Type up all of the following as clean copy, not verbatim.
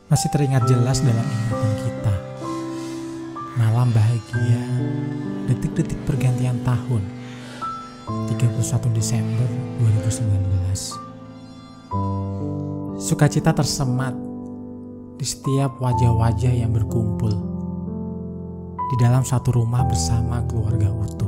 Masih teringat jelas dalam ingatan kita. Malam bahagia, detik-detik pergantian tahun, 31 Desember 2019. Sukacita tersemat di setiap wajah-wajah yang berkumpul di dalam satu rumah bersama keluarga utuh.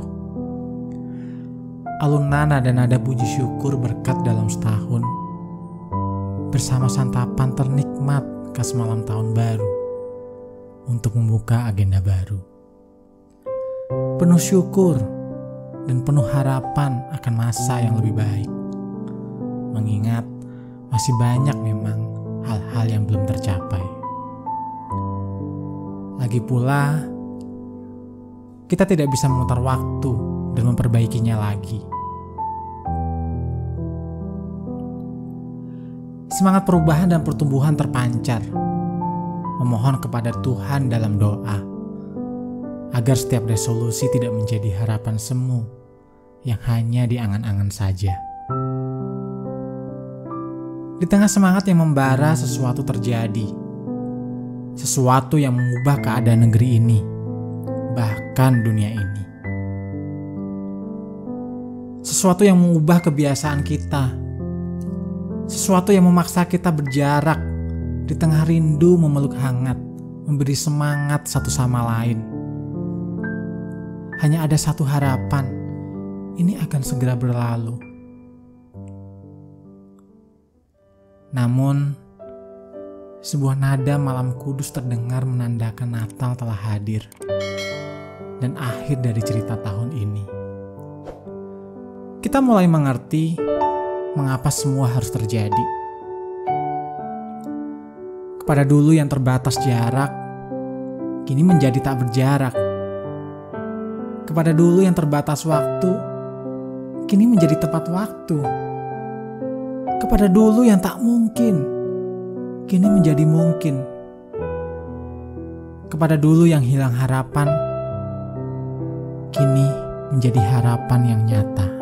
Alun nana dan nada puji syukur berkat dalam setahun, bersama santapan ternikmat khas malam tahun baru untuk membuka agenda baru. Penuh syukur dan penuh harapan akan masa yang lebih baik, mengingat masih banyak memang hal-hal yang belum tercapai. Lagi pula, kita tidak bisa memutar waktu dan memperbaikinya lagi. Semangat perubahan dan pertumbuhan terpancar, memohon kepada Tuhan dalam doa, agar setiap resolusi tidak menjadi harapan semu yang hanya diangan-angan saja. Di tengah semangat yang membara, sesuatu terjadi. Sesuatu yang mengubah keadaan negeri ini, bahkan dunia ini. Sesuatu yang mengubah kebiasaan kita. Sesuatu yang memaksa kita berjarak di tengah rindu memeluk hangat, memberi semangat satu sama lain. Hanya ada satu harapan, ini akan segera berlalu. Namun, sebuah nada malam kudus terdengar menandakan Natal telah hadir dan akhir dari cerita tahun ini. Kita mulai mengerti mengapa semua harus terjadi. Kepada dulu yang terbatas jarak, kini menjadi tak berjarak. Kepada dulu yang terbatas waktu, kini menjadi tepat waktu. Kepada dulu yang tak mungkin, kini menjadi mungkin. Kepada dulu yang hilang harapan, kini menjadi harapan yang nyata.